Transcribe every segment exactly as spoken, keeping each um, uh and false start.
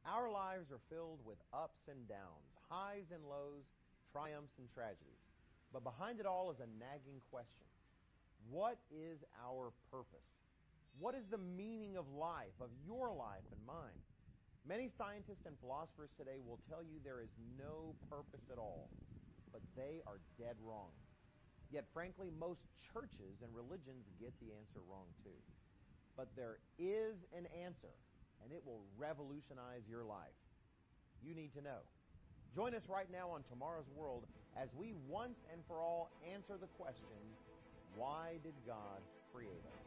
Our lives are filled with ups and downs, highs and lows, triumphs and tragedies. But behind it all is a nagging question. What is our purpose? What is the meaning of life, of your life and mine? Many scientists and philosophers today will tell you there is no purpose at all, but they are dead wrong. Yet, frankly, most churches and religions get the answer wrong too. But there is an answer, and it will revolutionize your life. You need to know. Join us right now on Tomorrow's World as we once and for all answer the question, why did God create us?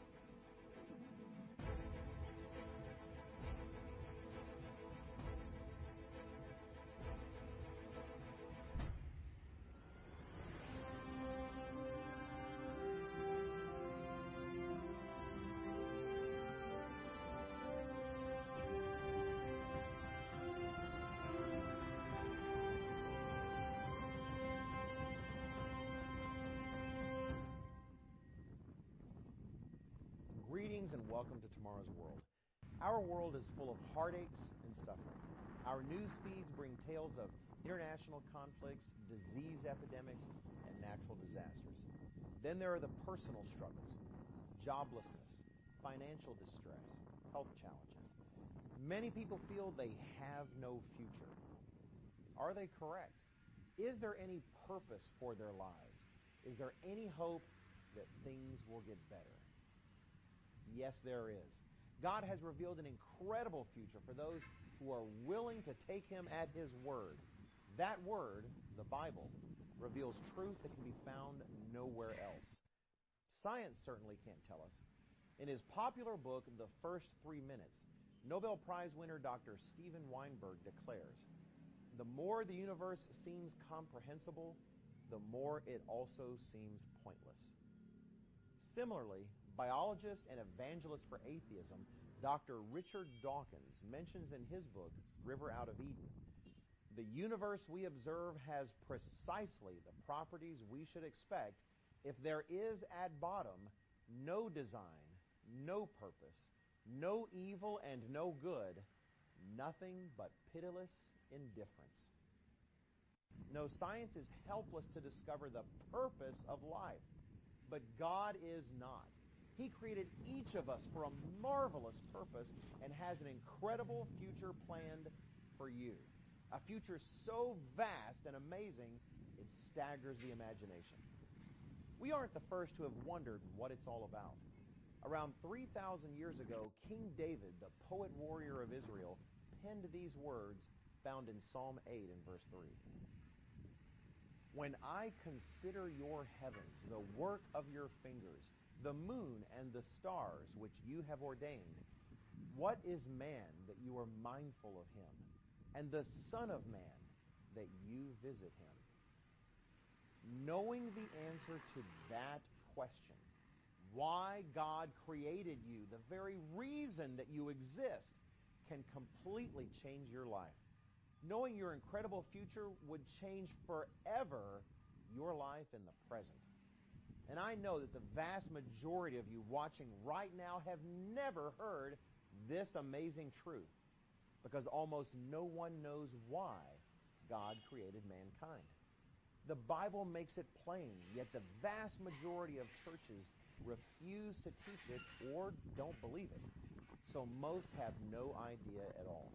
Greetings and welcome to Tomorrow's World. Our world is full of heartaches and suffering. Our news feeds bring tales of international conflicts, disease epidemics, and natural disasters. Then there are the personal struggles, joblessness, financial distress, health challenges. Many people feel they have no future. Are they correct? Is there any purpose for their lives? Is there any hope that things will get better? Yes, there is. God has revealed an incredible future for those who are willing to take Him at His word. That word, the Bible, reveals truth that can be found nowhere else. Science certainly can't tell us. In his popular book, The First Three Minutes, Nobel Prize winner Doctor Steven Weinberg declares, "The more the universe seems comprehensible, the more it also seems pointless." Similarly, biologist and evangelist for atheism, Doctor Richard Dawkins mentions in his book, River Out of Eden, "The universe we observe has precisely the properties we should expect if there is at bottom no design, no purpose, no evil and no good, nothing but pitiless indifference." No, science is helpless to discover the purpose of life. But God is not. He created each of us for a marvelous purpose and has an incredible future planned for you. A future so vast and amazing, it staggers the imagination. We aren't the first to have wondered what it's all about. Around three thousand years ago, King David, the poet-warrior of Israel, penned these words found in Psalm eight and verse three. "When I consider your heavens, the work of your fingers, the moon and the stars which you have ordained, what is man that you are mindful of him, and the Son of Man that you visit him?" Knowing the answer to that question, why God created you, the very reason that you exist, can completely change your life. Knowing your incredible future would change forever your life in the present. And I know that the vast majority of you watching right now have never heard this amazing truth, because almost no one knows why God created mankind. The Bible makes it plain, yet the vast majority of churches refuse to teach it or don't believe it. So most have no idea at all.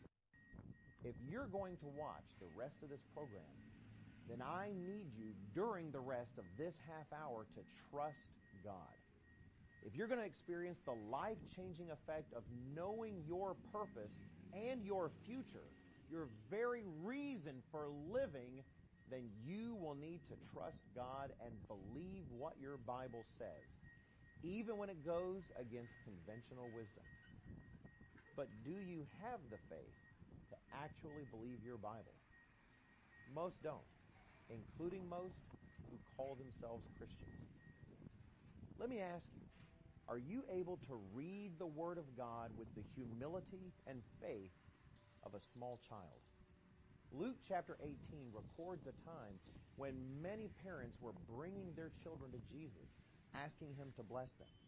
If you're going to watch the rest of this program, then I need you during the rest of this half hour to trust God. If you're going to experience the life-changing effect of knowing your purpose and your future, your very reason for living, then you will need to trust God and believe what your Bible says, even when it goes against conventional wisdom. But do you have the faith to actually believe your Bible? Most don't, including most who call themselves Christians. Let me ask you, are you able to read the Word of God with the humility and faith of a small child? Luke chapter eighteen records a time when many parents were bringing their children to Jesus, asking Him to bless them.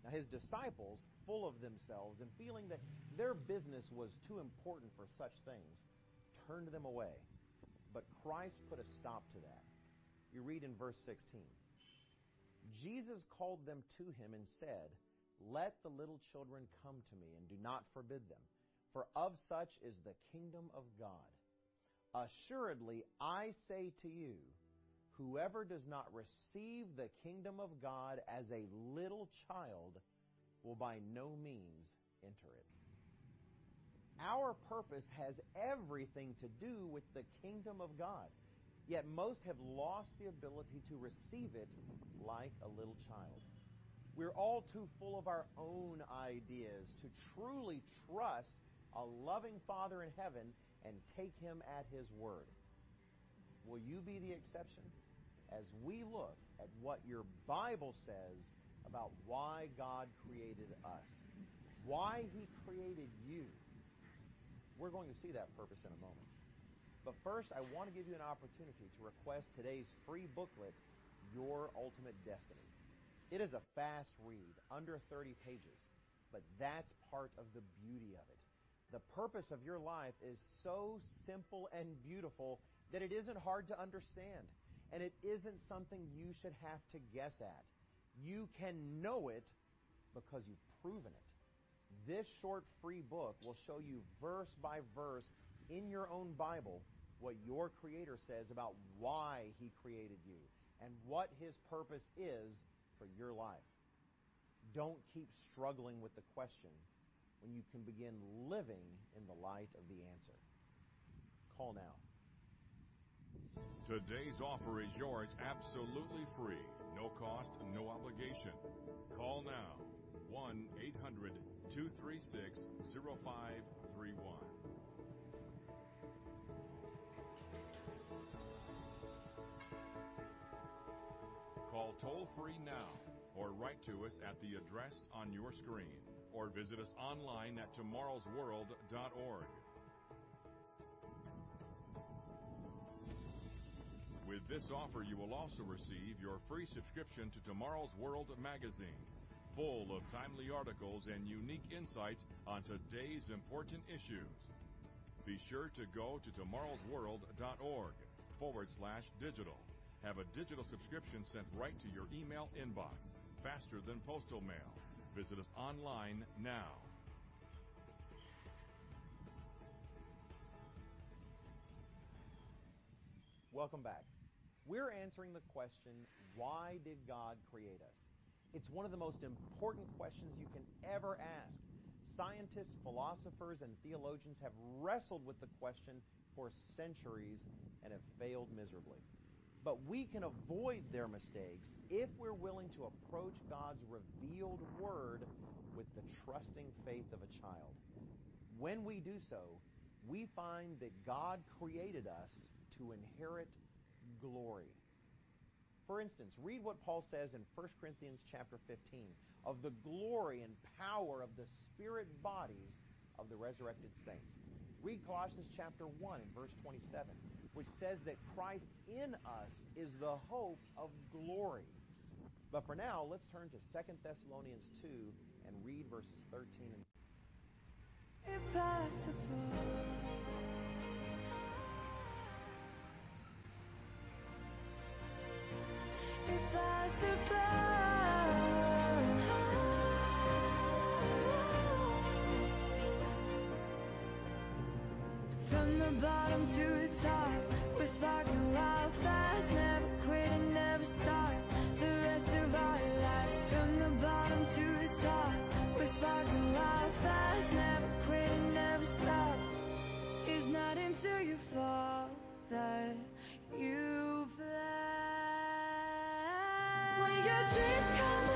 Now his disciples, full of themselves and feeling that their business was too important for such things, turned them away. But Christ put a stop to that. You read in verse sixteen. Jesus called them to him and said, "Let the little children come to me, and do not forbid them, for of such is the kingdom of God. Assuredly, I say to you, whoever does not receive the kingdom of God as a little child will by no means enter it." Our purpose has everything to do with the kingdom of God, yet most have lost the ability to receive it like a little child. We're all too full of our own ideas to truly trust a loving Father in heaven and take Him at His word. Will you be the exception as we look at what your Bible says about why God created us, why He created you? We're going to see that purpose in a moment. But first, I want to give you an opportunity to request today's free booklet, Your Ultimate Destiny. It is a fast read, under thirty pages, but that's part of the beauty of it. The purpose of your life is so simple and beautiful that it isn't hard to understand, and it isn't something you should have to guess at. You can know it because you've proven it. This short free book will show you verse by verse in your own Bible what your Creator says about why He created you and what His purpose is for your life. Don't keep struggling with the question when you can begin living in the light of the answer. Call now. Today's offer is yours absolutely free. No cost, no obligation. Call now. one eight hundred two three six zero five three one. Call toll-free now or write to us at the address on your screen or visit us online at tomorrows world dot org. With this offer, you will also receive your free subscription to Tomorrow's World magazine, full of timely articles and unique insights on today's important issues. Be sure to go to tomorrows world dot org forward slash digital. Have a digital subscription sent right to your email inbox, faster than postal mail. Visit us online now. Welcome back. We're answering the question, why did God create us? It's one of the most important questions you can ever ask. Scientists, philosophers, and theologians have wrestled with the question for centuries and have failed miserably. But we can avoid their mistakes if we're willing to approach God's revealed Word with the trusting faith of a child. When we do so, we find that God created us to inherit glory. For instance, read what Paul says in First Corinthians chapter fifteen of the glory and power of the spirit bodies of the resurrected saints. Read Colossians chapter one and verse twenty-seven, which says that Christ in us is the hope of glory. But for now, let's turn to Second Thessalonians two and read verses thirteen and impossible. Impossible. From the bottom to the top, we're sparking wild fast, never quit and never stop. The rest of our lives. From the bottom to the top, we're sparking wild fast, never quit and never stop. It's not until you fall that you fly. When your dreams come